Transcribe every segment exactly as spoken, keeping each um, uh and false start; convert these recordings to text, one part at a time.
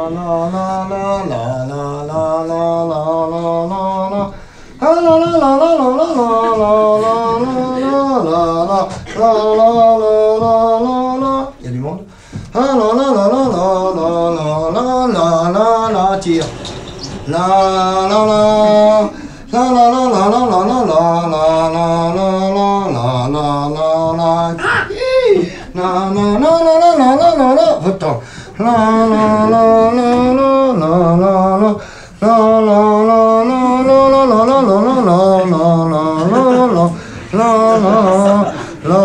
Il y a du monde. Tire. La la la la la la la la la la la la la la la la la la la va-t'en. La la la la la la la la la la la la la la la la la la la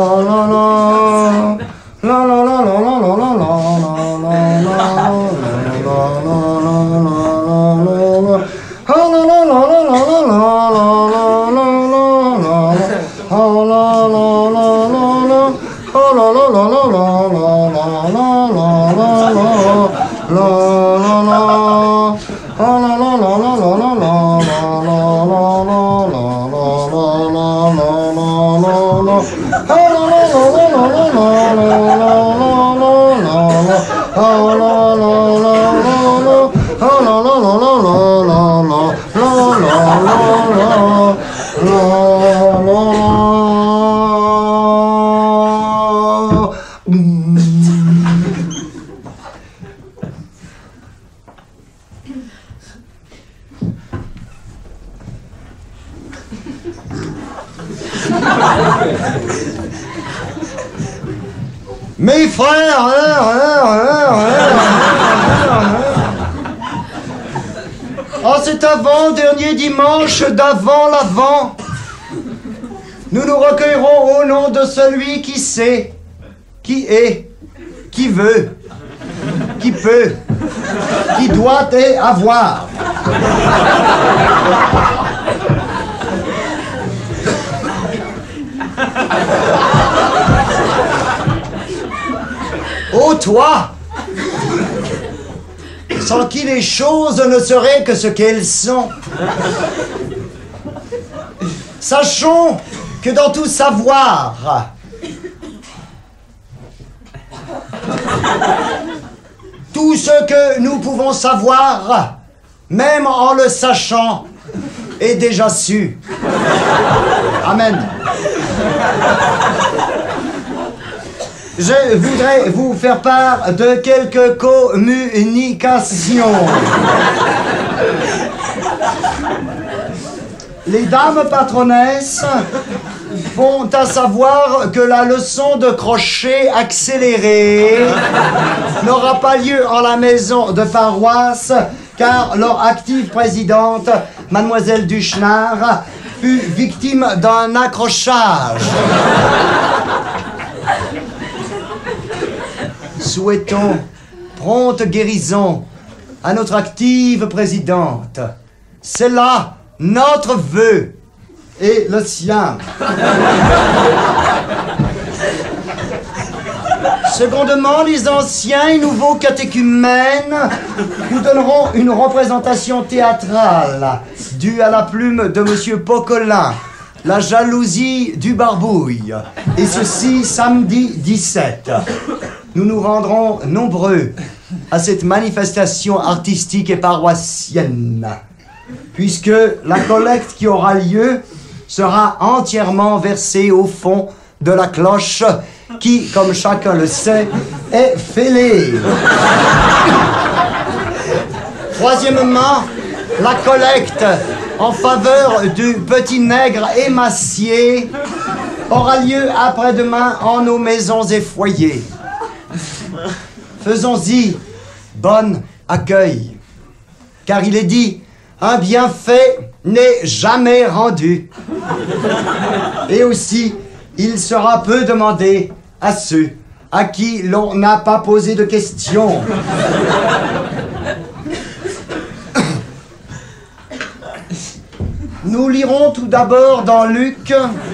Mes frères, en cet avant-dernier dimanche d'avant l'Avent, nous nous recueillerons au nom de celui qui sait, qui est, qui veut, qui peut, qui doit et avoir. Ô toi, sans qui les choses ne seraient que ce qu'elles sont. Sachons que dans tout savoir, tout ce que nous pouvons savoir, même en le sachant, est déjà su. Amen. Je voudrais vous faire part de quelques communications. Les dames patronesses font à savoir que la leçon de crochet accélérée n'aura pas lieu en la maison de paroisse car leur active présidente, Mademoiselle Duchenard, fut victime d'un accrochage. Souhaitons prompte guérison à notre active présidente. C'est là notre vœu et le sien. Secondement, les anciens et nouveaux catéchumènes nous donneront une représentation théâtrale due à la plume de Monsieur Poquelin, La jalousie du barbouille, et ceci samedi dix-sept. Nous nous rendrons nombreux à cette manifestation artistique et paroissienne, puisque la collecte qui aura lieu sera entièrement versée au fond de la cloche qui, comme chacun le sait, est fêlée. Troisièmement, la collecte en faveur du petit nègre émacié aura lieu après-demain en nos maisons et foyers. Faisons-y bon accueil, car il est dit, un bienfait n'est jamais rendu. Et aussi, il sera peu demandé à ceux à qui l'on n'a pas posé de questions. Nous lirons tout d'abord dans Luc.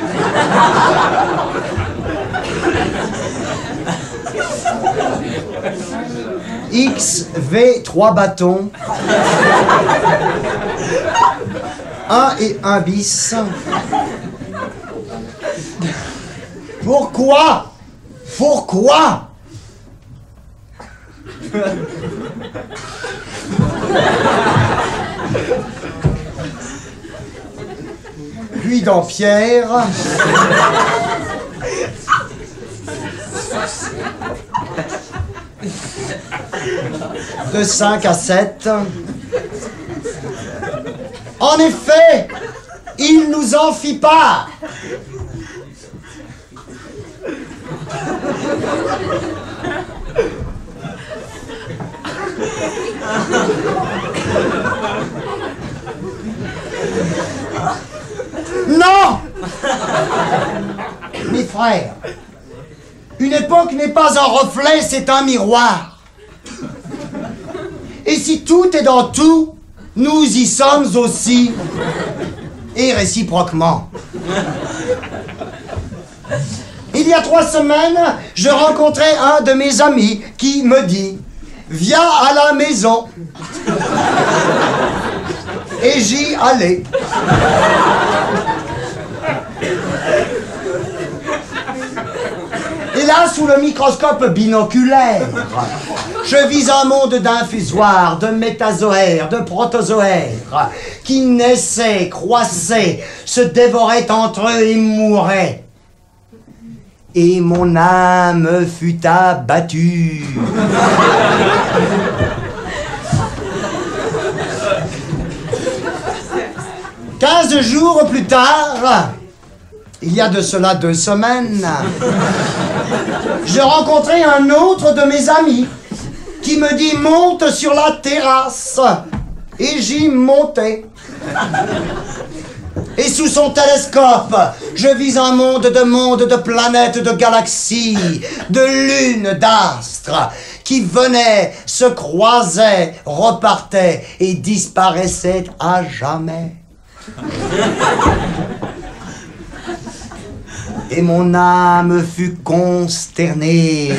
X V trois bâtons. Un et un bis. Pourquoi? Pourquoi? Puis dans Pierre, de cinq à sept. En effet, il nous en fit pas. Non! Mes frères, une époque n'est pas un reflet, c'est un miroir. Et si tout est dans tout, nous y sommes aussi. Et réciproquement. Il y a trois semaines, je rencontrais un de mes amis qui me dit « Viens à la maison ». Et j'y allais. Et là, sous le microscope binoculaire, je vis un monde d'infusoires, de métazoaires, de protozoaires, qui naissaient, croissaient, se dévoraient entre eux et mouraient. Et mon âme fut abattue. Quinze jours plus tard, il y a de cela deux semaines, je rencontrai un autre de mes amis qui me dit « Monte sur la terrasse ». Et j'y montais. Et sous son télescope, je vis un monde de mondes, de planètes, de galaxies, de lunes, d'astres, qui venaient, se croisaient, repartaient et disparaissaient à jamais. Et mon âme fut consternée.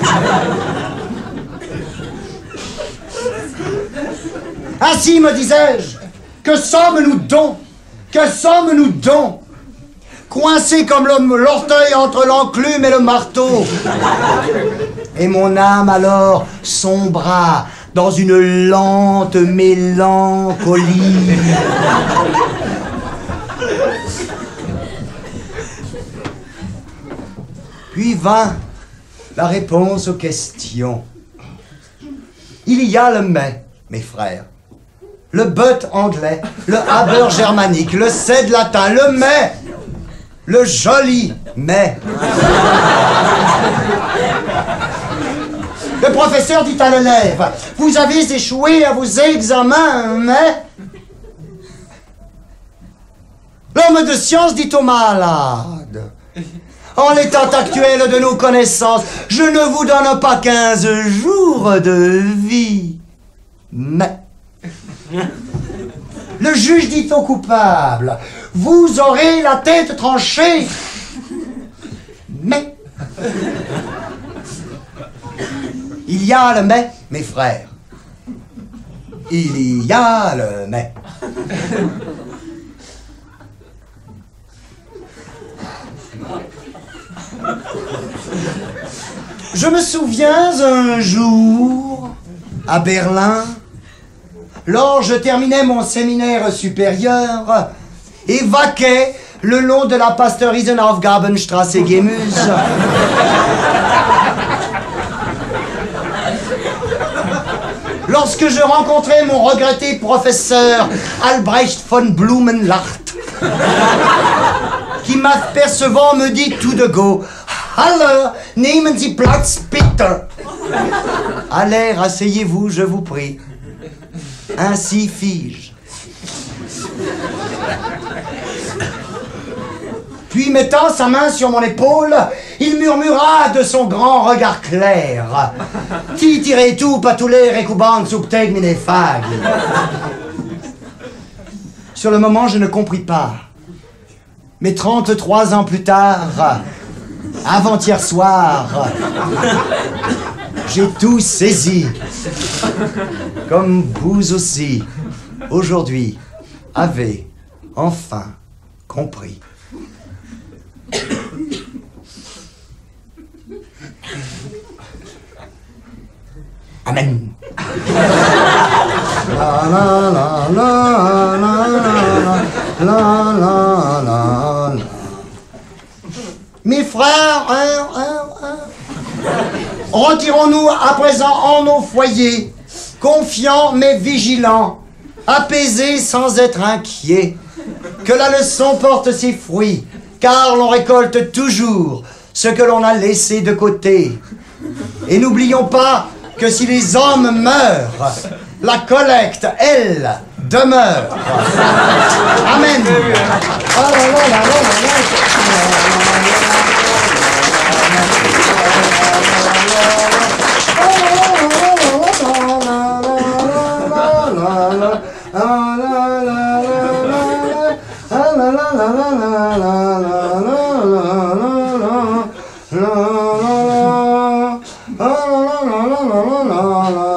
Ainsi, me disais-je, que sommes-nous donc? Que sommes-nous donc? Coincés comme l'orteil entre l'enclume et le marteau. Et mon âme alors sombra dans une lente mélancolie. Puis vint la réponse aux questions. Il y a le mais, mes frères. Le but anglais, le haber germanique, le cède latin, le mais, le joli mais. Le professeur dit à l'élève, vous avez échoué à vos examens, mais... L'homme de science dit au malade, en l'état actuel de nos connaissances, je ne vous donne pas quinze jours de vie, mais... Le juge dit au coupable, vous aurez la tête tranchée, mais... Il y a le mais, mes frères. Il y a le mais. Je me souviens un jour, à Berlin, lors je terminais mon séminaire supérieur et vaquais le long de la Pasteurisenaufgabenstrasse Gemüse. Lorsque je rencontrai mon regretté professeur Albrecht von Blumenlacht, qui m'apercevant me dit tout de go, « Hallo, nehmen Sie Platz, bitte !» À l'air, asseyez-vous, je vous prie. Ainsi fis-je. Puis mettant sa main sur mon épaule, il murmura de son grand regard clair. Qui tirait tout, patoulé, récoubant, subteg, minefag. Sur le moment, je ne compris pas. Mais trente-trois ans plus tard, avant-hier soir, j'ai tout saisi. Comme vous aussi, aujourd'hui, avez enfin compris. Amen. La la la la la la la la la. Mes frères, hein, hein, hein. Retirons-nous à présent en nos foyers, confiants mais vigilants, apaisés sans être inquiets. Que la leçon porte ses fruits, car l'on récolte toujours ce que l'on a laissé de côté. Et n'oublions pas que si les hommes meurent, la collecte, elle, demeure. Amen. La la la la la la la la la la la la la la la